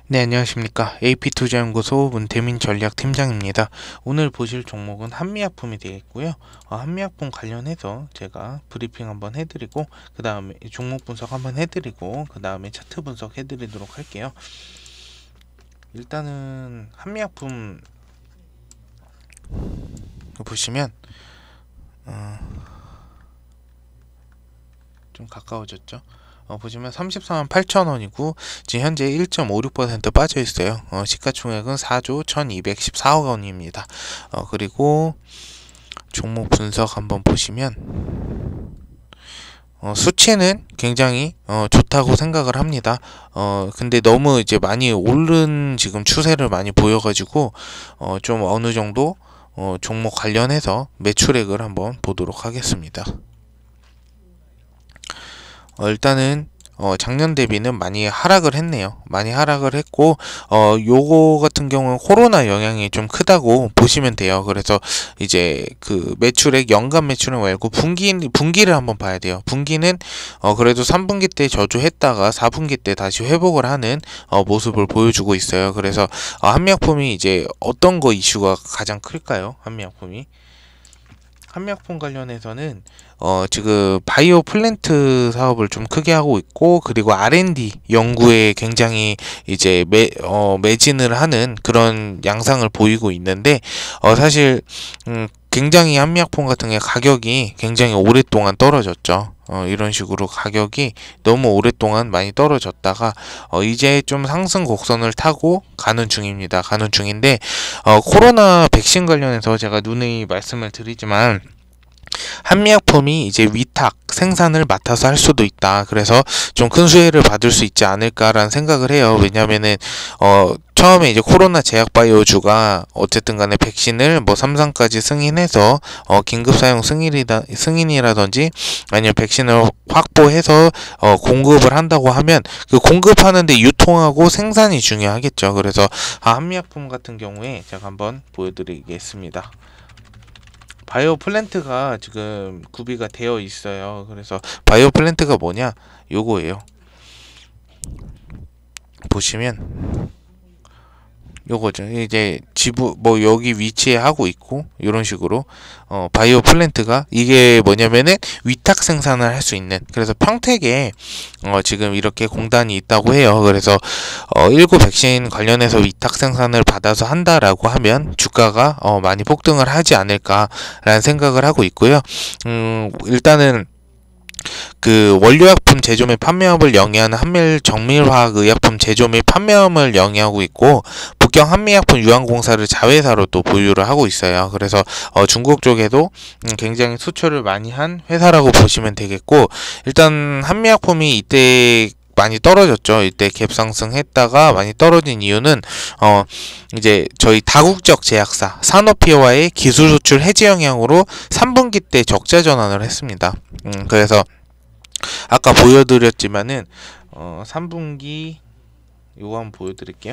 네, 안녕하십니까. AP투자연구소 문태민 전략팀장입니다. 오늘 보실 종목은 한미약품이 되겠고요. 한미약품 관련해서 제가 브리핑 한번 해드리고 그 다음에 종목 분석 한번 해드리고 그 다음에 차트 분석 해드리도록 할게요. 일단은 한미약품 보시면 좀 가까워졌죠. 보시면 34만 8천원이고 지금 현재 1.56% 빠져 있어요. 시가총액은 4조 1214억 원입니다. 그리고 종목 분석 한번 보시면 수치는 굉장히 좋다고 생각을 합니다. 근데 너무 이제 많이 오른 지금 추세를 많이 보여가지고 좀 어느 정도 종목 관련해서 매출액을 한번 보도록 하겠습니다. 일단은 작년 대비는 많이 하락을 했네요. 많이 하락을 했고 요거 같은 경우는 코로나 영향이 좀 크다고 보시면 돼요. 그래서 이제 그 매출액 연간 매출액 말고 분기를 한번 봐야 돼요. 분기는 그래도 3분기 때 저조했다가 4분기 때 다시 회복을 하는 모습을 보여주고 있어요. 그래서 한미약품이 이제 어떤 거 이슈가 가장 클까요? 한미약품 관련해서는 지금 바이오 플랜트 사업을 좀 크게 하고 있고, 그리고 R&D 연구에 굉장히 이제 매진을 하는 그런 양상을 보이고 있는데, 사실 굉장히 한미약품 같은 게 가격이 굉장히 오랫동안 떨어졌죠. 이런 식으로 가격이 너무 오랫동안 많이 떨어졌다가 이제 좀 상승 곡선을 타고 가는 중입니다. 가는 중인데 코로나 백신 관련해서 제가 누누이 말씀을 드리지만 한미약품이 이제 위탁 생산을 맡아서 할 수도 있다. 그래서 좀 큰 수혜를 받을 수 있지 않을까라는 생각을 해요. 왜냐면은 처음에 이제 코로나 제약바이오주가 어쨌든 간에 백신을 뭐 3상까지 승인해서 긴급 사용 승인이라든지 아니면 백신을 확보해서 공급을 한다고 하면 그 공급하는데 유통하고 생산이 중요하겠죠. 그래서 한미약품 같은 경우에 제가 한번 보여드리겠습니다. 바이오 플랜트가 지금 구비가 되어 있어요. 그래서 바이오 플랜트가 뭐냐? 요거예요. 보시면 요거죠. 이제 지부 뭐 여기 위치에 하고 있고 이런 식으로 바이오 플랜트가 이게 뭐냐면은 위탁 생산을 할 수 있는, 그래서 평택에 지금 이렇게 공단이 있다고 해요. 그래서 19 백신 관련해서 위탁 생산을 받아서 한다라고 하면 주가가 많이 폭등을 하지 않을까라는 생각을 하고 있고요. 일단은 그 원료약품 제조 및 판매업을 영위하는 한밀정밀화학의약품 제조 및 판매업을 영위하고 있고, 북경 한미약품 유한공사를 자회사로 또 보유를 하고 있어요. 그래서 중국 쪽에도 굉장히 수출을 많이 한 회사라고 보시면 되겠고, 일단 한미약품이 이때 많이 떨어졌죠. 이때 갭상승했다가 많이 떨어진 이유는 이제 저희 다국적 제약사 산오피와의 기술 수출 해지 영향으로 3분기 때 적자 전환을 했습니다. 그래서 아까 보여드렸지만은 3분기 요거 한번 보여드릴게요.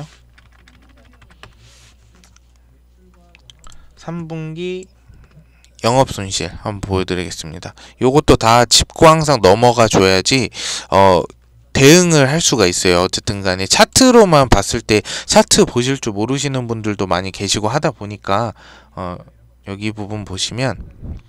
3분기 영업손실 한번 보여드리겠습니다. 요것도 다 짚고 항상 넘어가 줘야지 대응을 할 수가 있어요. 어쨌든 간에 차트로만 봤을 때 차트 보실 줄 모르시는 분들도 많이 계시고 하다 보니까 여기 부분 보시면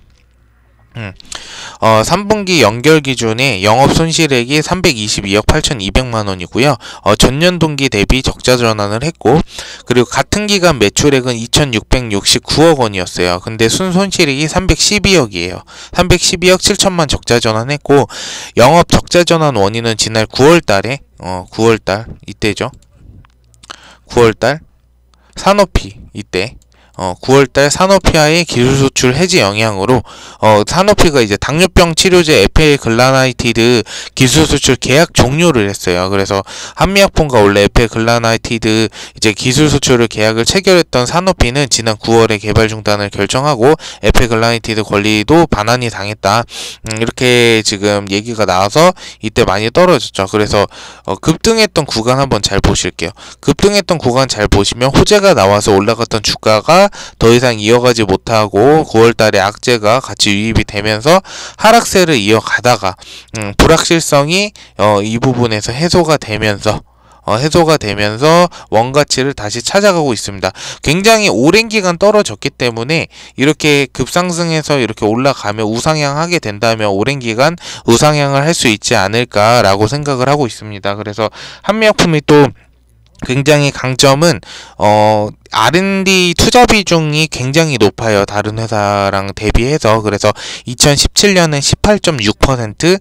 3분기 연결 기준에 영업 손실액이 322억 8,200만 원이고요. 전년 동기 대비 적자 전환을 했고, 그리고 같은 기간 매출액은 2,669억 원이었어요. 근데 순손실액이 312억이에요. 312억 7천만 적자 전환했고, 영업 적자 전환 원인은 지난 9월달에 9월달 이때죠. 9월달 산오피 이때 9월달 산오피아의 기술 수출 해지 영향으로 산오피가 이제 당뇨병 치료제 에페글라나이티드 기술 수출 계약 종료를 했어요. 그래서 한미약품과 원래 에페글라나이티드 이제 기술 수출을 계약을 체결했던 산오피는 지난 9월에 개발 중단을 결정하고 에페글라나이티드 권리도 반환이 당했다. 이렇게 지금 얘기가 나와서 이때 많이 떨어졌죠. 그래서 급등했던 구간 한번 잘 보실게요. 급등했던 구간 잘 보시면 호재가 나와서 올라갔던 주가가 더 이상 이어가지 못하고 9월달에 악재가 같이 유입이 되면서 하락세를 이어가다가 불확실성이 이 부분에서 해소가 되면서 해소가 되면서 원가치를 다시 찾아가고 있습니다. 굉장히 오랜 기간 떨어졌기 때문에 이렇게 급상승해서 이렇게 올라가며 우상향하게 된다면 오랜 기간 우상향을 할 수 있지 않을까라고 생각을 하고 있습니다. 그래서 한미약품이 또 굉장히 강점은 R&D 투자 비중이 굉장히 높아요. 다른 회사랑 대비해서. 그래서 2017년엔 18.6%,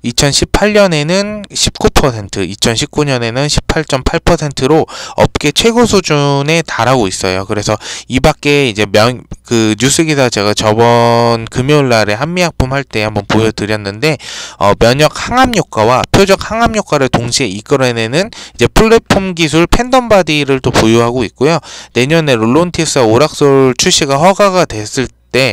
2018년에는 19%, 2019년에는 18.8%로 업계 최고 수준에 달하고 있어요. 그래서 이 밖에 이제 그 뉴스 기사 제가 저번 금요일 날에 한미약품 할 때 한번 보여드렸는데, 면역 항암 효과와 표적 항암 효과를 동시에 이끌어내는 이제 플랫폼 기술 팬덤 바디를 또 보유하고 있고요. 내년에 롤론티스와 오락솔 출시가 허가가 됐을 때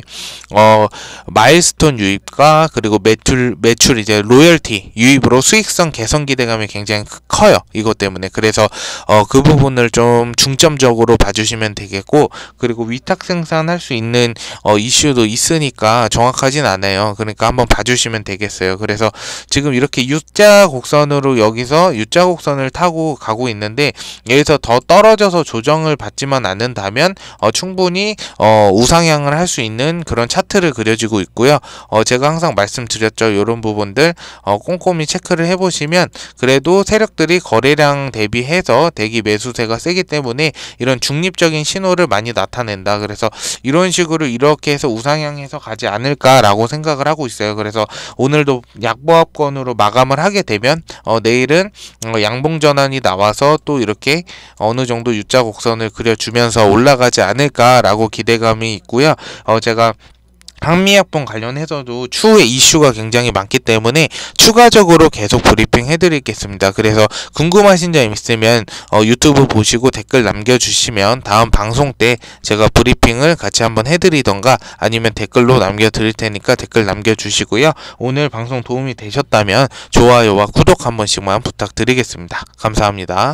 마일스톤 유입과 그리고 매출 이제 로열티 유입으로 수익성 개선 기대감이 굉장히 커요. 이것 때문에. 그래서 그 부분을 좀 중점적으로 봐주시면 되겠고, 그리고 위탁 생산할 수 있는 이슈도 있으니까 정확하진 않아요. 그러니까 한번 봐주시면 되겠어요. 그래서 지금 이렇게 U자 곡선으로 여기서 U자 곡선을 타고 가고 있는데, 여기서 더 떨어져서 조정을 받지만 않는다면 충분히 우상향을 할 수 있는 그런 차트를 그려지고 있고요. 제가 항상 말씀드렸죠. 이런 부분들 꼼꼼히 체크를 해보시면 그래도 세력들이 거래량 대비해서 대기 매수세가 세기 때문에 이런 중립적인 신호를 많이 나타낸다. 그래서 이런 식으로 이렇게 해서 우상향해서 가지 않을까라고 생각을 하고 있어요. 그래서 오늘도 약보합권으로 마감을 하게 되면 내일은 양봉 전환이 나와서 또 이렇게 어느 정도 U자 곡선을 그려주면서 올라가지 않을까라고 기대감이 있고요. 제가 한미약품 관련해서도 추후에 이슈가 굉장히 많기 때문에 추가적으로 계속 브리핑 해드리겠습니다. 그래서 궁금하신 점 있으면 유튜브 보시고 댓글 남겨주시면 다음 방송 때 제가 브리핑을 같이 한번 해드리던가 아니면 댓글로 남겨드릴 테니까 댓글 남겨주시고요. 오늘 방송 도움이 되셨다면 좋아요와 구독 한 번씩만 부탁드리겠습니다. 감사합니다.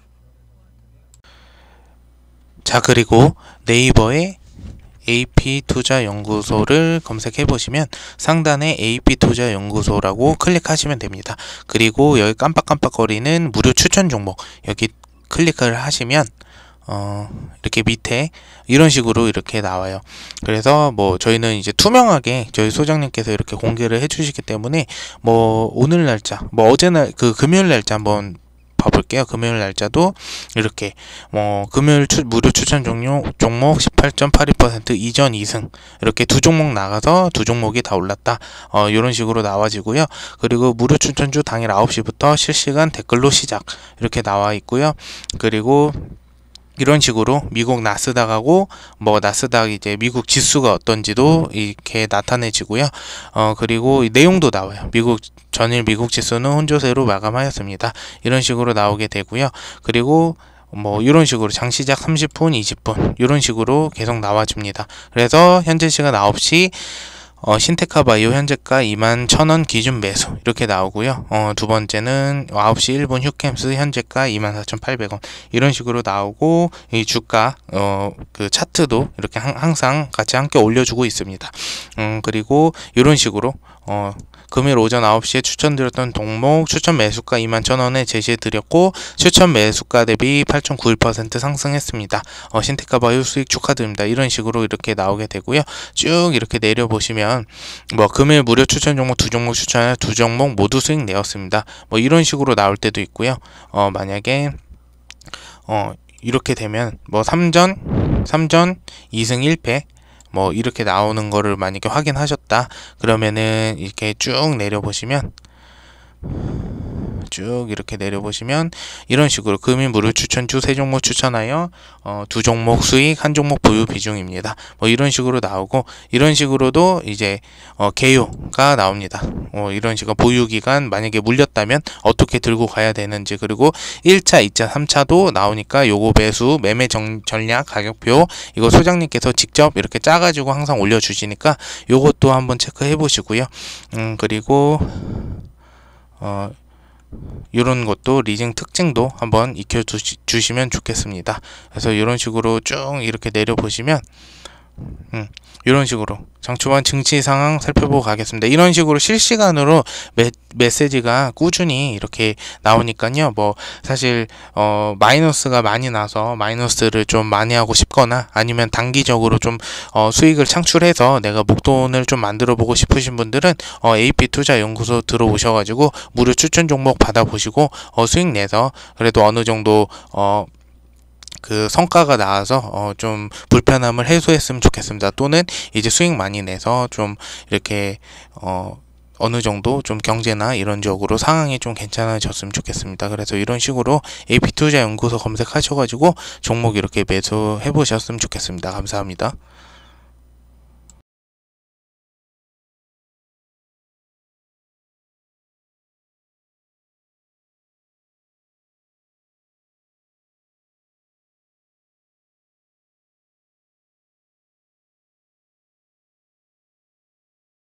자, 그리고 네이버에 AP투자연구소를 검색해 보시면 상단에 AP투자연구소라고 클릭하시면 됩니다. 그리고 여기 깜빡깜빡거리는 무료 추천 종목 여기 클릭을 하시면 이렇게 밑에 이런 식으로 이렇게 나와요. 그래서 뭐 저희는 이제 투명하게 저희 소장님께서 이렇게 공개를 해 주시기 때문에 뭐 오늘 날짜, 뭐 어제 그 금요일 날짜 한번 봐볼게요. 금요일 날짜도 이렇게 금요일 무료 추천 종목 18.82% 이전 2승 이렇게 두 종목 나가서 두 종목이 다 올랐다. 이런 식으로 나와지고요. 그리고 무료 추천주 당일 9시부터 실시간 댓글로 시작 이렇게 나와 있고요. 그리고 이런 식으로 미국 나스닥하고 뭐 나스닥 이제 미국 지수가 어떤지도 이렇게 나타내지고요. 그리고 내용도 나와요. 전일 미국 지수는 혼조세로 마감하였습니다. 이런 식으로 나오게 되고요. 그리고 뭐 이런 식으로 장시작 30분, 20분 이런 식으로 계속 나와줍니다. 그래서 현재 시간 9시 신테카바이오 현재가 21,000원 기준 매수 이렇게 나오고요. 두 번째는 9시 1분 휴캠스 현재가 24,800원 이런 식으로 나오고, 이 주가 그 차트도 이렇게 항상 같이 함께 올려주고 있습니다. 그리고 이런 식으로 금일 오전 9시에 추천드렸던 종목 추천 매수가 21,000원에 제시해드렸고 추천 매수가 대비 8.91% 상승했습니다. 신테카바이오 수익 축하드립니다. 이런 식으로 이렇게 나오게 되고요. 쭉 이렇게 내려보시면 뭐 금일 무료 추천 종목 두 종목 추천해 두 종목 모두 수익 내었습니다. 뭐 이런 식으로 나올 때도 있고요. 만약에 이렇게 되면 뭐 3전 2승 1패 뭐 이렇게 나오는 거를 만약에 확인하셨다 그러면은 이렇게 쭉 내려보시면 이런 식으로 금일 무료 추천주 세 종목 추천하여 두 종목 수익 한 종목 보유 비중입니다. 뭐 이런 식으로 나오고, 이런 식으로도 이제 개요가 나옵니다. 이런 식으로 보유 기간 만약에 물렸다면 어떻게 들고 가야 되는지, 그리고 1차, 2차, 3차도 나오니까 요거 매매 전략 가격표 이거 소장님께서 직접 이렇게 짜가지고 항상 올려주시니까 요것도 한번 체크해 보시고요. 그리고 이런 것도 리징 특징도 한번 익혀 주시면 좋겠습니다. 그래서 이런 식으로 쭉 이렇게 내려보시면 이런 식으로 장초반 증시 상황 살펴보고 가겠습니다. 이런 식으로 실시간으로 메시지가 꾸준히 이렇게 나오니까요. 뭐 사실 마이너스가 많이 나서 마이너스를 좀 많이 하고 싶거나 아니면 단기적으로 좀 수익을 창출해서 내가 목돈을 좀 만들어 보고 싶으신 분들은 AP투자연구소 들어오셔가지고 무료 추천 종목 받아보시고 수익 내서 그래도 어느 정도 그 성과가 나와서 좀 불편함을 해소했으면 좋겠습니다. 또는 이제 수익 많이 내서 좀 이렇게 어느 정도 좀 경제나 이런 쪽으로 상황이 좀 괜찮아졌으면 좋겠습니다. 그래서 이런 식으로 AP투자연구소 검색하셔가지고 종목 이렇게 매수해 보셨으면 좋겠습니다. 감사합니다.